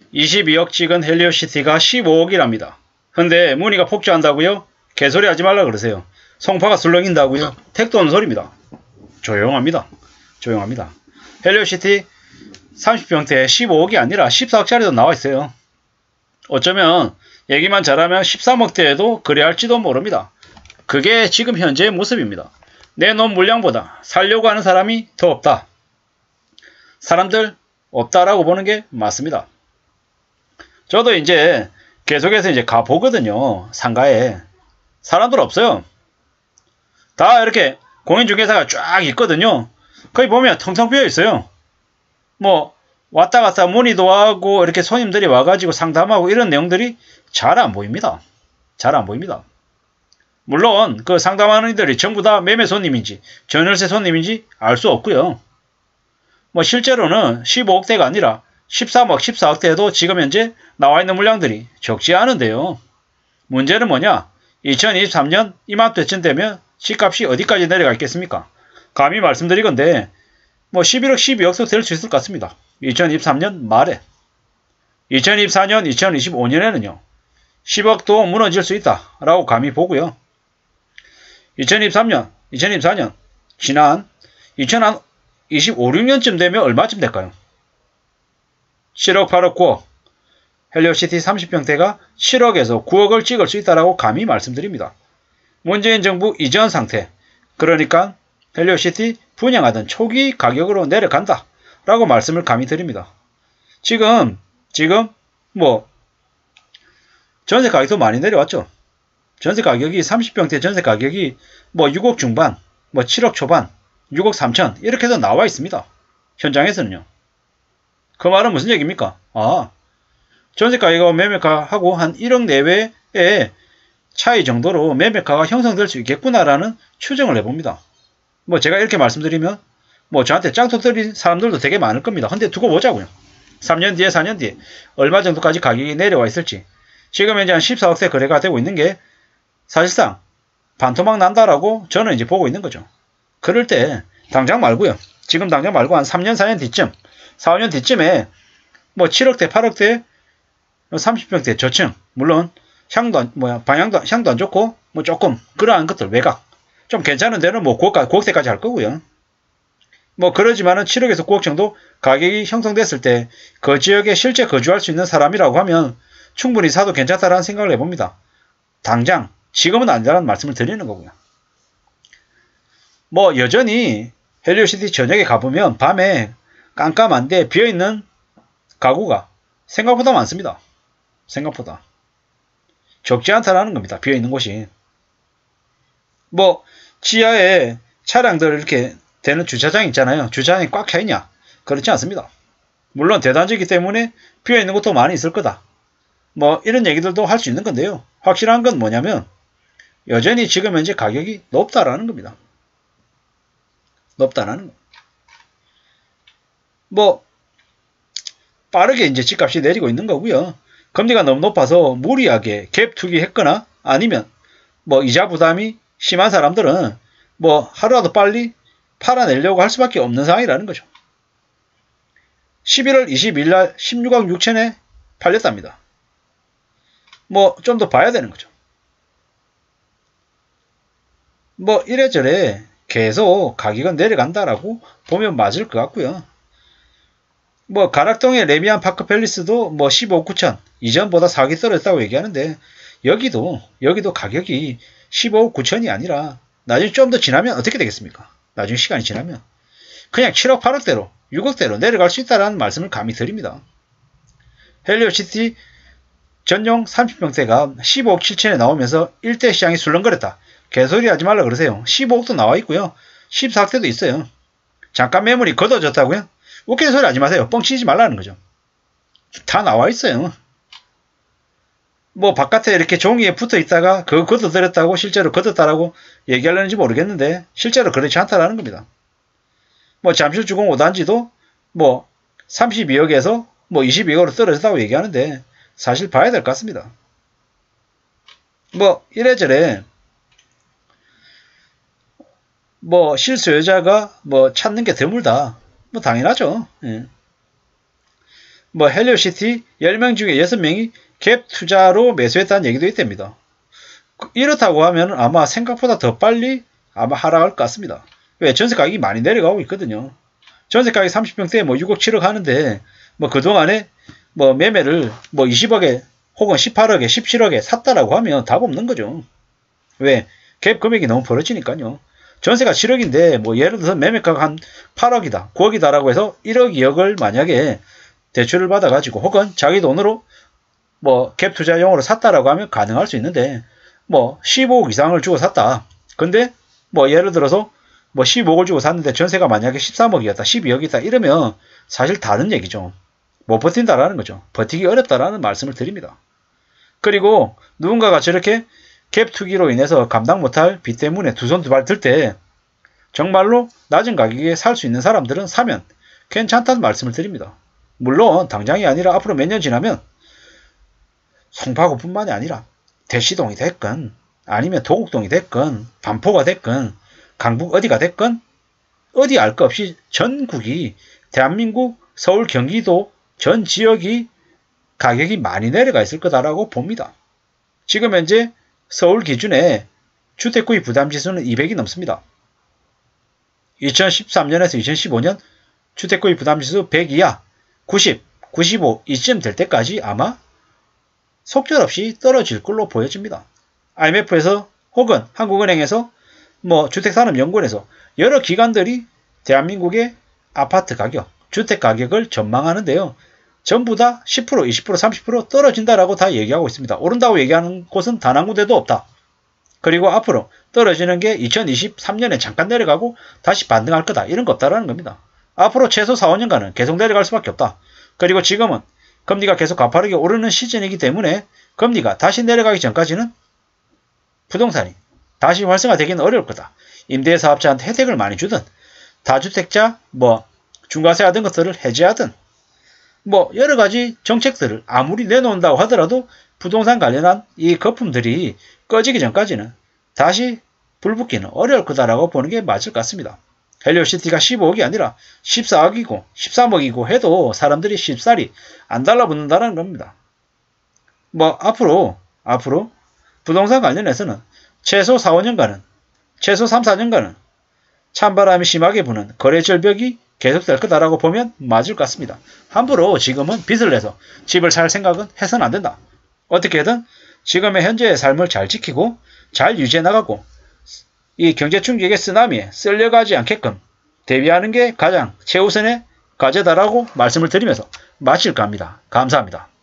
22억 찍은 헬리오시티가 15억이랍니다. 근데 문의가 폭주한다고요? 개소리 하지 말라 그러세요. 송파가 술렁인다고요? 택도 없는 소리입니다. 조용합니다. 조용합니다. 헬리오시티 30평대 15억이 아니라 14억짜리도 나와있어요. 어쩌면 얘기만 잘하면 13억대에도 거래할지도 모릅니다. 그게 지금 현재의 모습입니다. 내놓은 물량보다 살려고 하는 사람이 더 없다. 사람들 없다라고 보는 게 맞습니다. 저도 이제 계속해서 이제 가보거든요. 상가에. 사람들 없어요. 다 이렇게 공인중개사가 쫙 있거든요. 거기 보면 텅텅 비어 있어요. 뭐 왔다 갔다 문의도 하고 이렇게 손님들이 와가지고 상담하고 이런 내용들이 잘 안 보입니다. 잘 안 보입니다. 물론 그 상담하는 이들이 전부 다 매매 손님인지 전월세 손님인지 알 수 없고요. 뭐 실제로는 15억대가 아니라 13억, 14억대에도 지금 현재 나와 있는 물량들이 적지 않은데요. 문제는 뭐냐? 2023년 이맘때쯤 되면 집값이 어디까지 내려가 있겠습니까? 감히 말씀드리건데 뭐 11억, 12억도 될 수 있을 것 같습니다. 2023년 말에. 2024년, 2025년에는요. 10억도 무너질 수 있다라고 감히 보고요. 2023년, 2024년, 지난 2025, 6년쯤 되면 얼마쯤 될까요? 7억, 8억, 9억. 헬리오시티 30평대가 7억에서 9억을 찍을 수 있다라고 감히 말씀드립니다. 문재인 정부 이전 상태. 그러니까 헬리오시티 분양하던 초기 가격으로 내려간다 라고 말씀을 감히 드립니다. 지금 뭐 전세 가격도 많이 내려왔죠. 전세 가격이 30평대 전세 가격이 뭐 6억 중반, 뭐 7억 초반, 6억 3천 이렇게도 나와 있습니다. 현장에서는요. 그 말은 무슨 얘기입니까? 전세가격하고 매매가하고 한 1억 내외의 차이 정도로 매매가가 형성될 수 있겠구나라는 추정을 해봅니다. 뭐 제가 이렇게 말씀드리면 뭐 저한테 짱통 떨린 사람들도 되게 많을 겁니다. 근데 두고 보자고요. 3년 뒤에 4년 뒤에 얼마 정도까지 가격이 내려와 있을지. 지금 현재 한 14억대 거래가 되고 있는 게 사실상 반토막 난다라고 저는 이제 보고 있는 거죠. 그럴 때 당장 말고요. 지금 당장 말고 한 3년 4년 뒤쯤 4, 5년 뒤쯤에 뭐 7억대 8억대 30평대 저층 물론 방향도 향도 안 좋고 뭐 조금 그러한 것들 외곽 좀 괜찮은 데는 뭐 9억대까지 할 거고요. 뭐 그러지만은 7억에서 9억 정도 가격이 형성됐을 때 그 지역에 실제 거주할 수 있는 사람이라고 하면 충분히 사도 괜찮다라는 생각을 해봅니다. 당장 지금은 아니라는 말씀을 드리는 거고요. 뭐 여전히 헬리오시티 저녁에 가보면 밤에 깜깜한데 비어있는 가구가 생각보다 많습니다. 생각보다. 적지 않다라는 겁니다. 비어있는 곳이. 뭐 지하에 차량들 이렇게 되는 주차장 있잖아요. 주차장이 꽉 차있냐? 그렇지 않습니다. 물론 대단지이기 때문에 비어있는 곳도 많이 있을 거다. 뭐 이런 얘기들도 할 수 있는 건데요. 확실한 건 뭐냐면 여전히 지금 현재 가격이 높다라는 겁니다. 높다라는 거. 뭐 빠르게 이제 집값이 내리고 있는 거고요. 금리가 너무 높아서 무리하게 갭 투기했거나 아니면 뭐 이자 부담이 심한 사람들은 뭐 하루라도 빨리 팔아내려고 할 수밖에 없는 상황이라는 거죠. 11월 20일 날 16억 6천에 팔렸답니다. 뭐 좀 더 봐야 되는 거죠. 뭐 이래저래 계속 가격은 내려간다라고 보면 맞을 것 같고요. 뭐 가락동의 레미안 파크 팰리스도 뭐 15억 9천 이전보다 4억이 떨어졌다고 얘기하는데 여기도 가격이 15억 9천이 아니라 나중에 좀 더 지나면 어떻게 되겠습니까? 나중에 시간이 지나면 그냥 7억 8억대로 6억대로 내려갈 수 있다는 말씀을 감히 드립니다. 헬리오시티 전용 30평대가 15억 7천에 나오면서 일대 시장이 술렁거렸다. 개소리 하지 말라 그러세요. 15억도 나와 있고요. 14억대도 있어요. 잠깐 매물이 걷어졌다고요? 웃기는 소리 하지 마세요. 뻥치지 말라는 거죠. 다 나와 있어요. 뭐 바깥에 이렇게 종이에 붙어 있다가 그거 걷어들였다고 실제로 걷었다라고 얘기하려는지 모르겠는데 실제로 그렇지 않다라는 겁니다. 뭐 잠실주공 5단지도 뭐 32억에서 뭐 22억으로 떨어졌다고 얘기하는데 사실 봐야 될 것 같습니다. 뭐 이래저래 뭐 실수요자가 뭐 찾는 게 드물다. 뭐 당연하죠. 예. 뭐 헬리오시티 10명 중에 6명이 갭 투자로 매수했다는 얘기도 있답니다. 이렇다고 하면 아마 생각보다 더 빨리 아마 하락할 것 같습니다. 왜? 전세 가격이 많이 내려가고 있거든요. 전세 가격이 30평대에 뭐 6억 7억 하는데 뭐 그동안에 뭐 매매를 뭐 20억에 혹은 18억에 17억에 샀다라고 하면 답 없는 거죠. 왜? 갭 금액이 너무 벌어지니까요. 전세가 7억인데 뭐 예를 들어서 매매가가 한 8억이다 9억이다 라고 해서 1억 2억을 만약에 대출을 받아가지고 혹은 자기 돈으로 뭐 갭 투자용으로 샀다라고 하면 가능할 수 있는데 뭐 15억 이상을 주고 샀다. 근데 뭐 예를 들어서 뭐 15억을 주고 샀는데 전세가 만약에 13억이었다 12억이다 이러면 사실 다른 얘기죠. 못 버틴다라는 거죠. 버티기 어렵다라는 말씀을 드립니다. 그리고 누군가가 저렇게 갭 투기로 인해서 감당 못할 빚 때문에 두 손 두 발 들 때 정말로 낮은 가격에 살 수 있는 사람들은 사면 괜찮다는 말씀을 드립니다. 물론 당장이 아니라 앞으로 몇 년 지나면 송파구뿐만이 아니라 대시동이 됐건 아니면 도곡동이 됐건 반포가 됐건 강북 어디가 됐건 어디 알 것 없이 전국이 대한민국 서울 경기도 전 지역이 가격이 많이 내려가 있을 거다라고 봅니다. 지금 현재 서울 기준에 주택구입 부담지수는 200이 넘습니다. 2013년에서 2015년 주택구입 부담지수 100 이하, 90, 95 이쯤 될 때까지 아마 속절없이 떨어질 걸로 보여집니다. IMF에서 혹은 한국은행에서 뭐 주택산업연구원에서 여러 기관들이 대한민국의 아파트 가격, 주택 가격을 전망하는데요. 전부 다 10%, 20%, 30% 떨어진다라고 다 얘기하고 있습니다. 오른다고 얘기하는 곳은 단 한 군데도 없다. 그리고 앞으로 떨어지는 게 2023년에 잠깐 내려가고 다시 반등할 거다. 이런 거 없다라는 겁니다. 앞으로 최소 4, 5년간은 계속 내려갈 수밖에 없다. 그리고 지금은 금리가 계속 가파르게 오르는 시즌이기 때문에 금리가 다시 내려가기 전까지는 부동산이 다시 활성화되기는 어려울 거다. 임대사업자한테 혜택을 많이 주든 다주택자 뭐 중과세 하던 것들을 해제하든 뭐 여러 가지 정책들을 아무리 내놓는다고 하더라도 부동산 관련한 이 거품들이 꺼지기 전까지는 다시 불붙기는 어려울 거다라고 보는 게 맞을 것 같습니다. 헬리오시티가 15억이 아니라 14억이고 13억이고 해도 사람들이 쉽사리 안 달라붙는다는 겁니다. 뭐 앞으로 부동산 관련해서는 최소 4, 5년간은 최소 3, 4년간은 찬바람이 심하게 부는 거래 절벽이 계속될 거다라고 보면 맞을 것 같습니다. 함부로 지금은 빚을 내서 집을 살 생각은 해서는 안 된다. 어떻게든 지금의 현재의 삶을 잘 지키고 잘 유지해 나가고 이 경제 충격의 쓰나미에 쓸려가지 않게끔 대비하는 게 가장 최우선의 과제다라고 말씀을 드리면서 마칠까 합니다. 감사합니다.